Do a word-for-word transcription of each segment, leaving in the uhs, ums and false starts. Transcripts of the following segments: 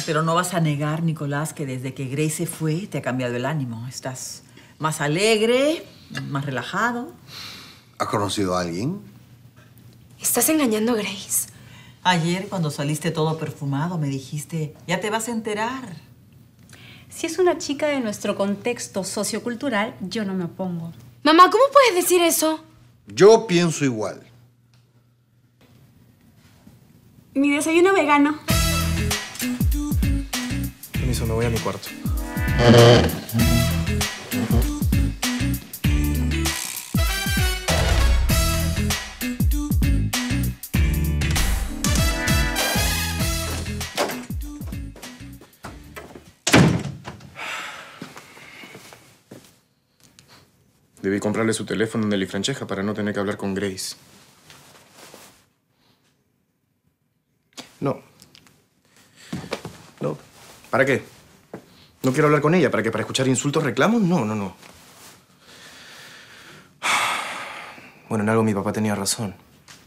Pero no vas a negar, Nicolás, que desde que Grace se fue te ha cambiado el ánimo. Estás más alegre, más relajado. ¿Has conocido a alguien? ¿Estás engañando a Grace? Ayer, cuando saliste todo perfumado, me dijiste, ya te vas a enterar. Si es una chica de nuestro contexto sociocultural, yo no me opongo. Mamá, ¿cómo puedes decir eso? Yo pienso igual. Mi desayuno vegano. Permiso, me voy a mi cuarto. Debí comprarle su teléfono en Deli Francesca para no tener que hablar con Grace. No. No. ¿Para qué? ¿No quiero hablar con ella? ¿Para qué? ¿Para escuchar insultos, reclamos? No, no, no. Bueno, en algo mi papá tenía razón.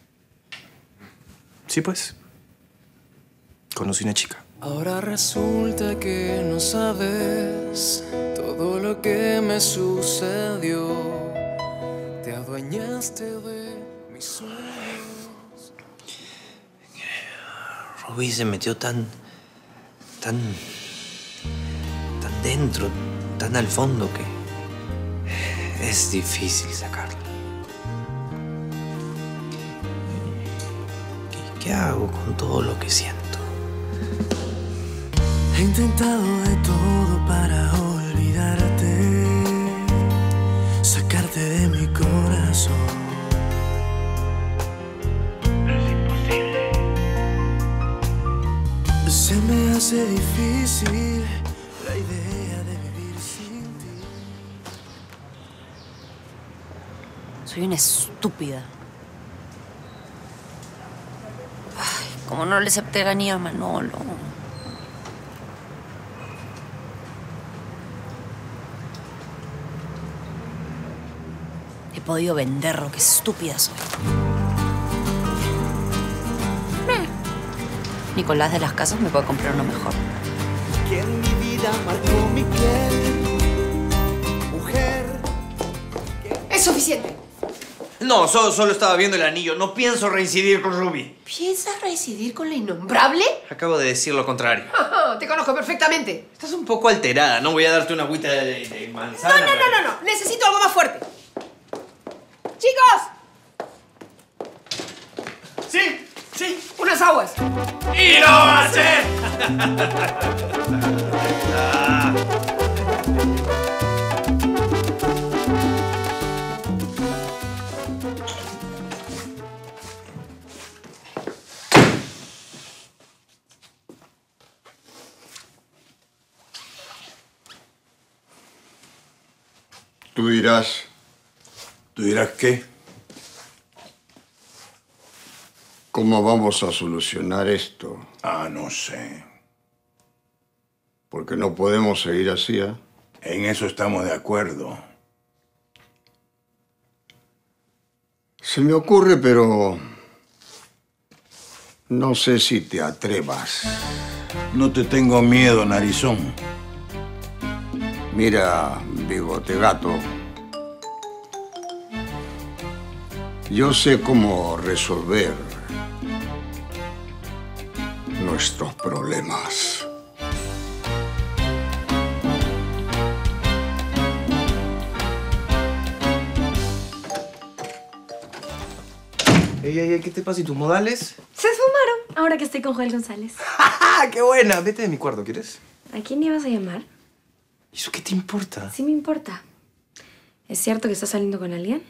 Sí, pues. Conocí una chica. Ahora resulta que no sabes todo lo que me sucedió. Te adueñaste de mis sueños. Ruby se metió tan... tan... tan dentro, tan al fondo que... es difícil sacarla. ¿Qué, qué hago con todo lo que siento? He intentado de todo para olvidarte, sacarte de mi corazón. Pero es imposible. Se me hace difícil la idea de vivir sin ti. Soy una estúpida. Ay, como no le acepté la niña a Manolo. He podido venderlo, qué estúpida soy. Eh. Nicolás de las Casas me puede comprar uno mejor. Que en mi vida marcó mi piel, mujer. Es suficiente. No, solo, solo estaba viendo el anillo. No pienso reincidir con Ruby. ¿Piensas reincidir con la innombrable? Acabo de decir lo contrario. Te conozco perfectamente. Estás un poco alterada. No voy a darte una agüita de, de manzana. No, no, no, no, no. Necesito algo más fuerte. ¡Chicos! Sí, sí. Unas aguas. ¡Y lo va a hacer! Tú dirás... ¿Tú dirás qué? ¿Cómo vamos a solucionar esto? Ah, no sé. Porque no podemos seguir así, ¿eh? En eso estamos de acuerdo. Se me ocurre, pero... no sé si te atrevas. No te tengo miedo, narizón. Mira, bigote gato. Yo sé cómo resolver nuestros problemas. Ey, ey, ey, ¿qué te pasa? ¿Y tus modales? Se esfumaron, ahora que estoy con Joel González. ¡Ja, qué buena! Vete de mi cuarto, ¿quieres? ¿A quién ibas a llamar? ¿Y eso qué te importa? Sí me importa. ¿Es cierto que estás saliendo con alguien?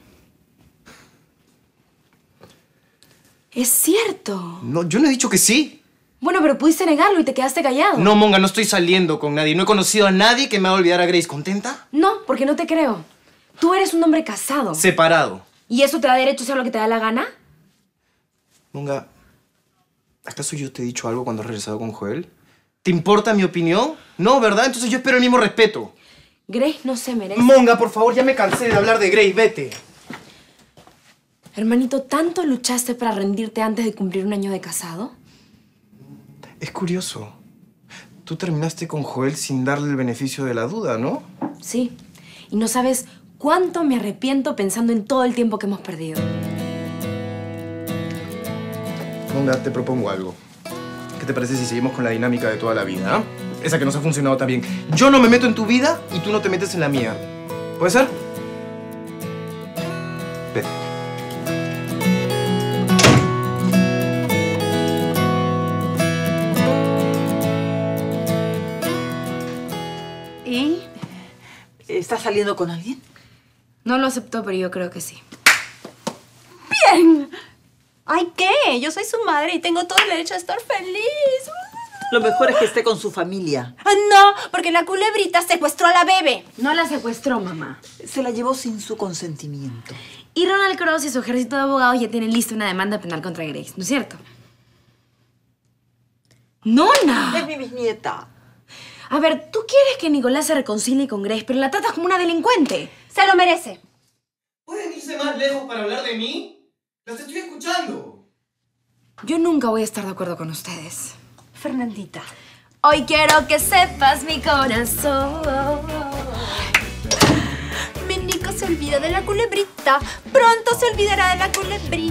¡Es cierto! No, yo no he dicho que sí. Bueno, pero pudiste negarlo y te quedaste callado. No, Monga, no estoy saliendo con nadie. No he conocido a nadie que me haga olvidar a Grace. ¿Contenta? No, porque no te creo. Tú eres un hombre casado. Separado. ¿Y eso te da derecho a hacer lo que te da la gana? Monga, ¿acaso yo te he dicho algo cuando has regresado con Joel? ¿Te importa mi opinión? No, ¿verdad? Entonces yo espero el mismo respeto. Grace no se merece... Monga, por favor, ya me cansé de hablar de Grace. Vete. Hermanito, ¿tanto luchaste para rendirte antes de cumplir un año de casado? Es curioso. tú terminaste con Joel sin darle el beneficio de la duda, ¿no? Sí. Y no sabes cuánto me arrepiento pensando en todo el tiempo que hemos perdido. Nunga, te propongo algo. ¿Qué te parece si seguimos con la dinámica de toda la vida, ¿ah? Esa que nos ha funcionado tan bien. Yo no me meto en tu vida y tú no te metes en la mía. ¿Puede ser? Vete. ¿Y? ¿Estás saliendo con alguien? No lo aceptó, pero yo creo que sí. ¡Bien! ¿Ay, qué? Yo soy su madre y tengo todo el derecho a estar feliz. Lo mejor es que esté con su familia. Ah, no, porque la culebrita secuestró a la bebé. No la secuestró, mamá. Se la llevó sin su consentimiento. Y Ronald Cross y su ejército de abogados ya tienen lista una demanda penal contra Grace, ¿no es cierto? ¡Nona! Es mi bisnieta. A ver, tú quieres que Nicolás se reconcilie con Grace, pero la tratas como una delincuente. Se lo merece. ¿Pueden irse más lejos para hablar de mí? ¡Las estoy escuchando! Yo nunca voy a estar de acuerdo con ustedes. Fernandita. Hoy quiero que sepas mi corazón. Mi Nico se olvida de la culebrita. Pronto se olvidará de la culebrita.